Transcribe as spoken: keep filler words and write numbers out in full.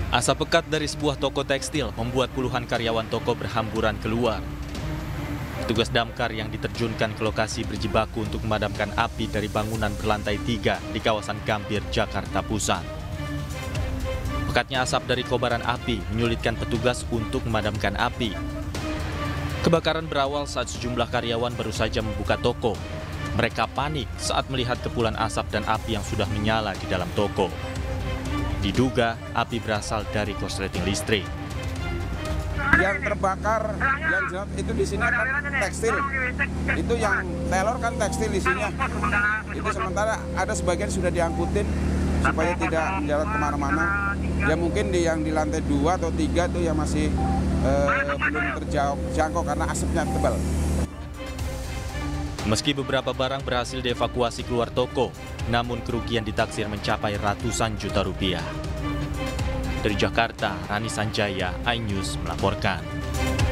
Asap pekat dari sebuah toko tekstil membuat puluhan karyawan toko berhamburan keluar. Petugas damkar yang diterjunkan ke lokasi berjibaku untuk memadamkan api dari bangunan berlantai tiga di kawasan Gambir, Jakarta Pusat. Pekatnya asap dari kobaran api menyulitkan petugas untuk memadamkan api. Kebakaran berawal saat sejumlah karyawan baru saja membuka toko. Mereka panik saat melihat kepulan asap dan api yang sudah menyala di dalam toko. Diduga api berasal dari korsleting listrik. Yang terbakar, yang jelas itu di sini kan tekstil. Itu yang telor kan tekstil isinya. Itu sementara ada sebagian sudah diangkutin supaya tidak menjalar kemana-mana. Ya mungkin di yang di lantai dua atau tiga tuh yang masih eh, belum terjangkau karena asapnya tebal. Meski beberapa barang berhasil dievakuasi keluar toko, namun kerugian ditaksir mencapai ratusan juta rupiah. Dari Jakarta, Rani Sanjaya, iNews melaporkan.